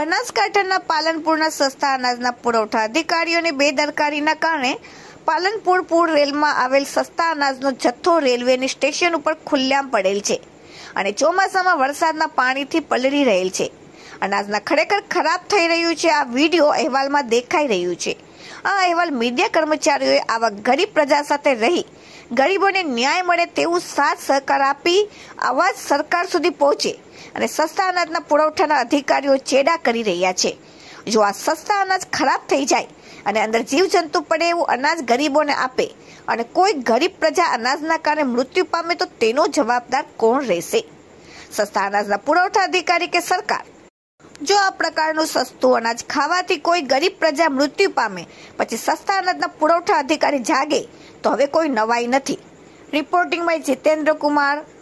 બનાસકાંઠાના પાલનપુરના સસ્તા અનાજના પુરવઠા અધિકારીઓની બેદરકારીના કારણે પાલનપુર પૂર રેલમાં આવેલ સસ્તા અનાજનો જથ્થો રેલવેની સ્ટેશન ઉપર ખુલ્લેઆમ પડેલ છે અને ચોમાસામાં વરસાદના પાણીથી પલળી રહેલ છે. અનાજના ખરેખર ખરાબ થઈ રહ્યું છે. આ વિડીયો અહેવાલમાં દેખાઈ રહ્યું છે. આ અહેવાલ મીડિયા કર્મચારીઓએ આવા ગરીબ પ્રજા સાથે રહી ગરીબોને ન્યાય મળે તેવું સાથ સહકાર આપી અવાજ સરકાર સુધી પહોંચે અને સસ્તા અનાજના પુરવઠાના અધિકારીઓ ચેડા કરી રહ્યા છે. જો આ સસ્તા અનાજ ખરાબ થઈ જાય અને અંદર જીવજંતુ પડે એવું અનાજ ગરીબોને આપે અને કોઈ ગરીબ પ્રજા અનાજના કારણે મૃત્યુ પામે તો તેનો જવાબદાર કોણ રહેશે? સસ્તા અનાજના પુરવઠા અધિકારી કે સરકાર? જો આ પ્રકારનું સસ્તું અનાજ ખાવાથી કોઈ ગરીબ પ્રજા મૃત્યુ પામે પછી સસ્તા અનાજના પુરવઠા અધિકારી જાગે તો હવે કોઈ નવાઈ નથી. Reporting by Jitendra Kumar,